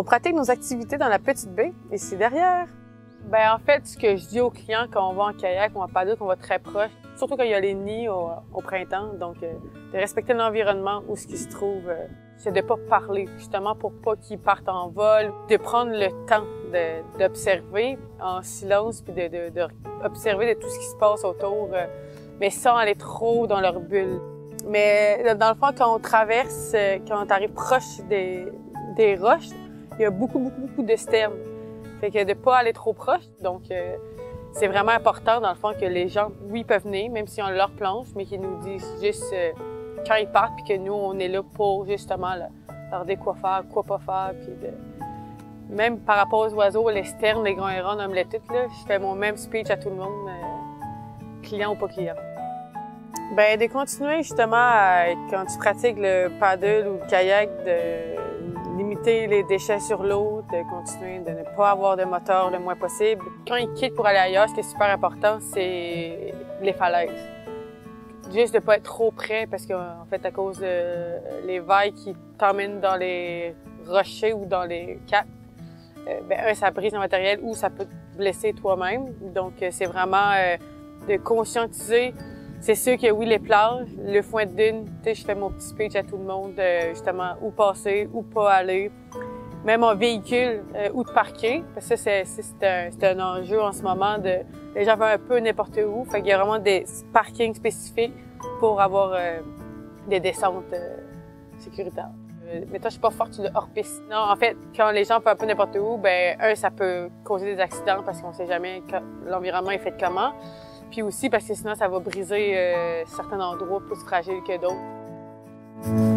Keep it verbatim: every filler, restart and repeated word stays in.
On pratique nos activités dans la petite baie, ici derrière. Ben en fait, ce que je dis aux clients quand on va en kayak, on va pas dire qu'on va très proche, surtout quand il y a les nids au, au printemps, donc euh, de respecter l'environnement où ce qui se trouve, euh, c'est de pas parler, justement pour pas qu'ils partent en vol, de prendre le temps d'observer en silence, puis de, de, de observer de tout ce qui se passe autour, euh, mais sans aller trop dans leur bulle. Mais dans le fond, quand on traverse, quand on arrive proche des, des roches, il y a beaucoup, beaucoup, beaucoup de sternes. Fait que de pas aller trop proche. Donc, euh, c'est vraiment important, dans le fond, que les gens, oui, peuvent venir, même si on leur planche, mais qu'ils nous disent juste euh, quand ils partent, puis que nous, on est là pour, justement, là, leur dire quoi faire, quoi pas faire, puis de... Même par rapport aux oiseaux, les sternes, les grands hérons, omelette, là, je fais mon même speech à tout le monde, euh, client ou pas client. Ben de continuer, justement, à, quand tu pratiques le paddle ou le kayak, de limiter les déchets sur l'eau, de continuer de ne pas avoir de moteur le moins possible. Quand ils quittent pour aller ailleurs, ce qui est super important, c'est les falaises. Juste de pas être trop près, parce qu'en fait, à cause de les vagues qui t'emmènent dans les rochers ou dans les caps, euh, ben un, ça brise le matériel ou ça peut te blesser toi-même. Donc, c'est vraiment euh, de conscientiser. C'est sûr que oui, les plages, le foin de dune, tu sais, je fais mon petit speech à tout le monde, euh, justement, où passer, où pas aller. Même en véhicule, euh, où te parquer, parce que c'est un, un enjeu en ce moment de, les gens vont un peu n'importe où, fait qu'il y a vraiment des parkings spécifiques pour avoir euh, des descentes euh, sécuritaires. Euh, mais toi, je suis pas forte sur le hors-piste. Non, en fait, quand les gens vont un peu n'importe où, ben un, ça peut causer des accidents parce qu'on sait jamais l'environnement est fait comment. Puis aussi parce que sinon, ça va briser euh, certains endroits plus fragiles que d'autres.